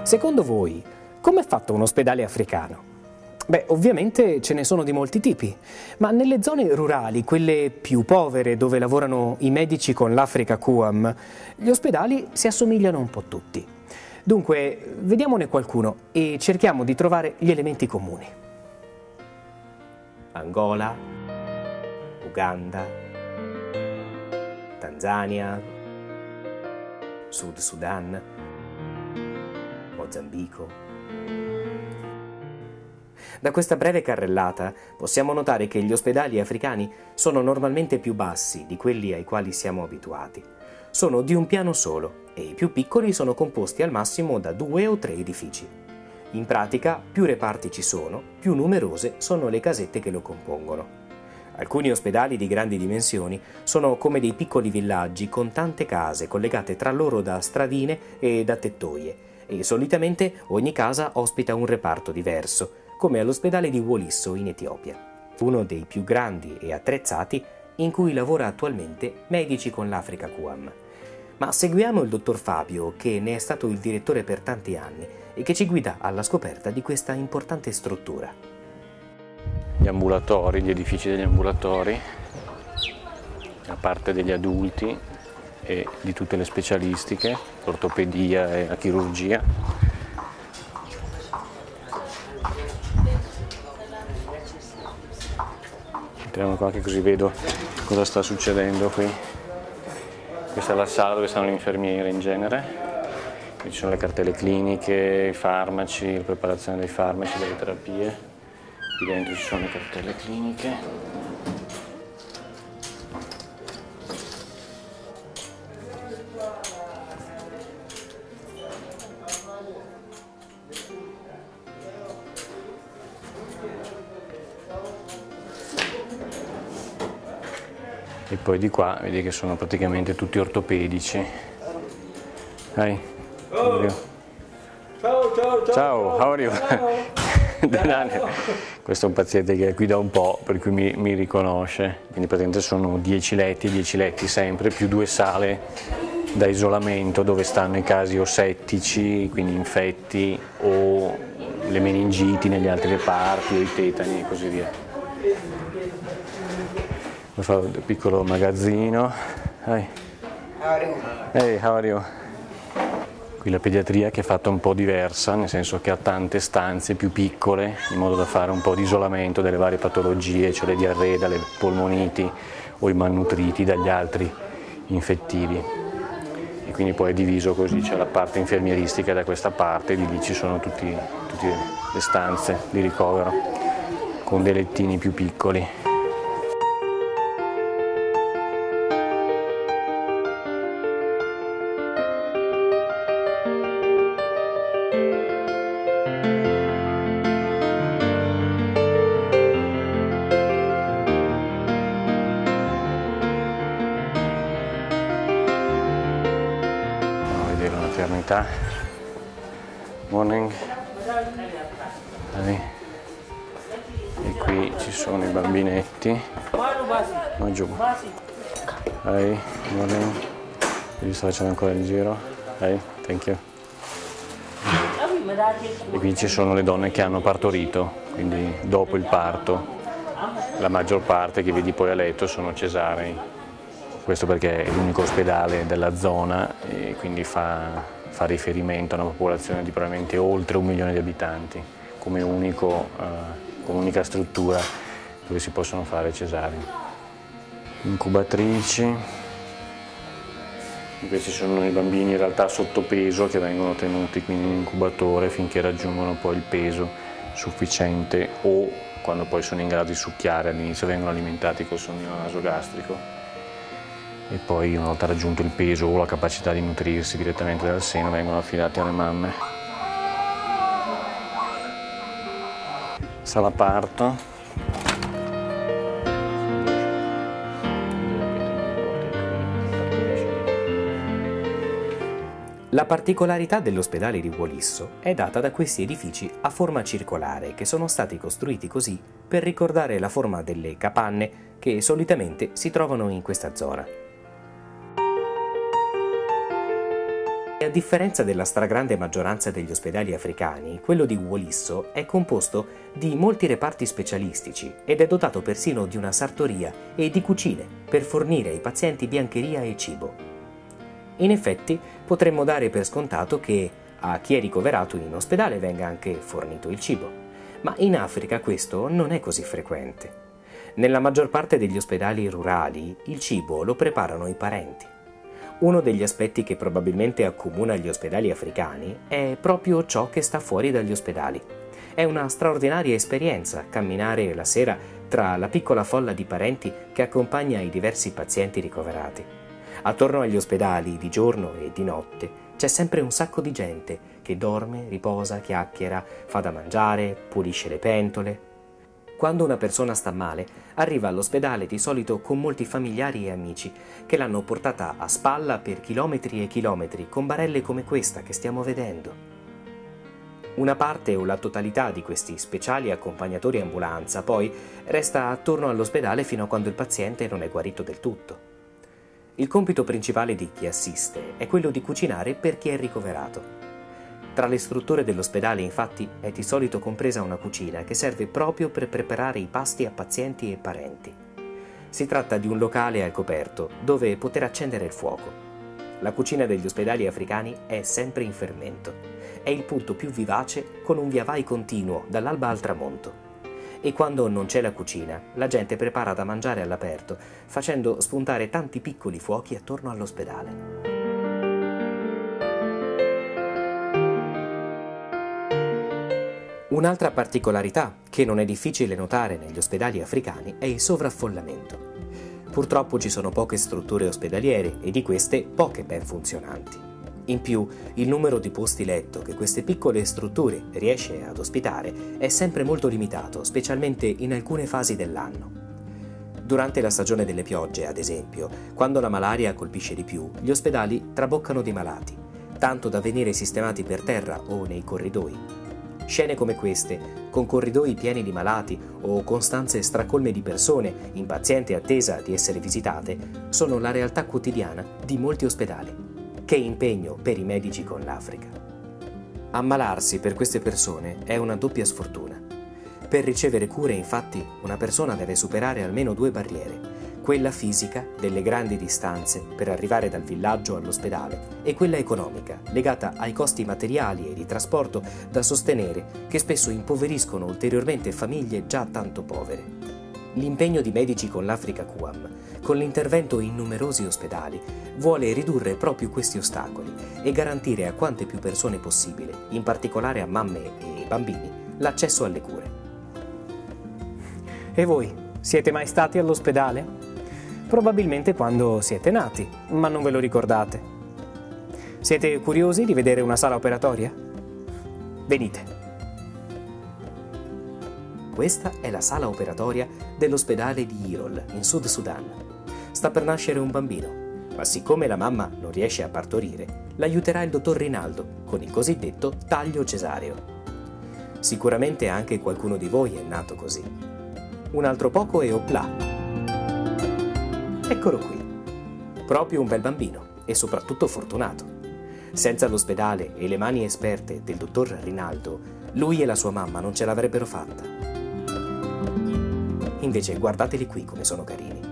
Secondo voi, com'è fatto un ospedale africano? Beh, ovviamente ce ne sono di molti tipi, ma nelle zone rurali, quelle più povere dove lavorano i medici con l'Africa QAM, gli ospedali si assomigliano un po' tutti. Dunque, vediamone qualcuno e cerchiamo di trovare gli elementi comuni. Angola, Uganda, Tanzania, Sud Sudan, Mozambico. Da questa breve carrellata possiamo notare che gli ospedali africani sono normalmente più bassi di quelli ai quali siamo abituati. Sono di un piano solo e i più piccoli sono composti al massimo da 2 o 3 edifici. In pratica, più reparti ci sono, più numerose sono le casette che lo compongono. Alcuni ospedali di grandi dimensioni sono come dei piccoli villaggi con tante case collegate tra loro da stradine e da tettoie, e solitamente ogni casa ospita un reparto diverso, come all'ospedale di Wolisso in Etiopia, uno dei più grandi e attrezzati in cui lavora attualmente Medici con l'Africa QAM. Ma seguiamo il dottor Fabio, che ne è stato il direttore per tanti anni e che ci guida alla scoperta di questa importante struttura. Gli ambulatori, gli edifici degli ambulatori, la parte degli adulti e di tutte le specialistiche, l'ortopedia e la chirurgia. Entriamo qua che così vedo cosa sta succedendo qui. Questa è la sala dove stanno le infermiere in genere. Qui ci sono le cartelle cliniche, i farmaci, la preparazione dei farmaci, delle terapie. Qui dentro ci sono le cartelle cliniche. E poi di qua vedi che sono praticamente tutti ortopedici. Dai. Ciao, ciao, ciao. Ciao, how are you? Questo è un paziente che è qui da un po', per cui mi riconosce. Quindi praticamente sono 10 letti sempre, più 2 sale da isolamento dove stanno i casi o settici, quindi infetti, o le meningiti negli altri reparti, o i tetani e così via. Fa un piccolo magazzino. Hi. Hey, how are you? Qui la pediatria che è fatta un po' diversa, nel senso che ha tante stanze più piccole, in modo da fare un po' di isolamento delle varie patologie, cioè le diarree dalle polmoniti o i malnutriti dagli altri infettivi. E quindi poi è diviso così, c'è la parte infermieristica da questa parte, e di lì ci sono tutte le stanze di ricovero, con dei lettini più piccoli. Maternità. Morning. E qui ci sono i bambinetti. Morning. Io sto facendo ancora il giro. Thank you. E qui ci sono le donne che hanno partorito, quindi dopo il parto. La maggior parte che vedi poi a letto sono cesarei. Questo perché è l'unico ospedale della zona e quindi fa riferimento a una popolazione di probabilmente oltre 1 milione di abitanti, come unica struttura dove si possono fare cesarei. Incubatrici. Questi sono i bambini in realtà sottopeso che vengono tenuti quindi in incubatore finché raggiungono poi il peso sufficiente o quando poi sono in grado di succhiare, all'inizio vengono alimentati col sondino nasogastrico. E poi una volta raggiunto il peso o la capacità di nutrirsi direttamente dal seno vengono affidati alle mamme. Sala parto. La particolarità dell'ospedale di Wolisso è data da questi edifici a forma circolare che sono stati costruiti così per ricordare la forma delle capanne che solitamente si trovano in questa zona. A differenza della stragrande maggioranza degli ospedali africani, quello di Wolisso è composto di molti reparti specialistici ed è dotato persino di una sartoria e di cucine per fornire ai pazienti biancheria e cibo. In effetti, potremmo dare per scontato che a chi è ricoverato in ospedale venga anche fornito il cibo, ma in Africa questo non è così frequente. Nella maggior parte degli ospedali rurali il cibo lo preparano i parenti. Uno degli aspetti che probabilmente accomuna gli ospedali africani è proprio ciò che sta fuori dagli ospedali. È una straordinaria esperienza camminare la sera tra la piccola folla di parenti che accompagna i diversi pazienti ricoverati. Attorno agli ospedali, di giorno e di notte, c'è sempre un sacco di gente che dorme, riposa, chiacchiera, fa da mangiare, pulisce le pentole. Quando una persona sta male, arriva all'ospedale di solito con molti familiari e amici che l'hanno portata a spalla per chilometri e chilometri con barelle come questa che stiamo vedendo. Una parte o la totalità di questi speciali accompagnatori ambulanza poi resta attorno all'ospedale fino a quando il paziente non è guarito del tutto. Il compito principale di chi assiste è quello di cucinare per chi è ricoverato. Tra le strutture dell'ospedale, infatti, è di solito compresa una cucina che serve proprio per preparare i pasti a pazienti e parenti. Si tratta di un locale al coperto dove poter accendere il fuoco. La cucina degli ospedali africani è sempre in fermento. È il punto più vivace con un via vai continuo dall'alba al tramonto. E quando non c'è la cucina, la gente prepara da mangiare all'aperto, facendo spuntare tanti piccoli fuochi attorno all'ospedale. Un'altra particolarità che non è difficile notare negli ospedali africani è il sovraffollamento. Purtroppo ci sono poche strutture ospedaliere e di queste poche ben funzionanti. In più, il numero di posti letto che queste piccole strutture riesce ad ospitare è sempre molto limitato, specialmente in alcune fasi dell'anno. Durante la stagione delle piogge, ad esempio, quando la malaria colpisce di più, gli ospedali traboccano di malati, tanto da venire sistemati per terra o nei corridoi. Scene come queste, con corridoi pieni di malati o con stanze stracolme di persone in paziente attesa di essere visitate, sono la realtà quotidiana di molti ospedali. Che impegno per i medici con l'Africa! Ammalarsi per queste persone è una doppia sfortuna. Per ricevere cure, infatti, una persona deve superare almeno 2 barriere: quella fisica, delle grandi distanze per arrivare dal villaggio all'ospedale, e quella economica, legata ai costi materiali e di trasporto da sostenere, che spesso impoveriscono ulteriormente famiglie già tanto povere. L'impegno di Medici con l'Africa QAM, con l'intervento in numerosi ospedali, vuole ridurre proprio questi ostacoli e garantire a quante più persone possibile, in particolare a mamme e bambini, l'accesso alle cure. E voi, siete mai stati all'ospedale? Probabilmente quando siete nati, ma non ve lo ricordate. Siete curiosi di vedere una sala operatoria? Venite. Questa è la sala operatoria dell'ospedale di Irol, in Sud Sudan. Sta per nascere un bambino, ma siccome la mamma non riesce a partorire, l'aiuterà il dottor Rinaldo con il cosiddetto taglio cesareo. Sicuramente anche qualcuno di voi è nato così. Un altro poco e opla! Eccolo qui. Proprio un bel bambino e soprattutto fortunato. Senza l'ospedale e le mani esperte del dottor Rinaldo, lui e la sua mamma non ce l'avrebbero fatta. Invece guardateli qui come sono carini.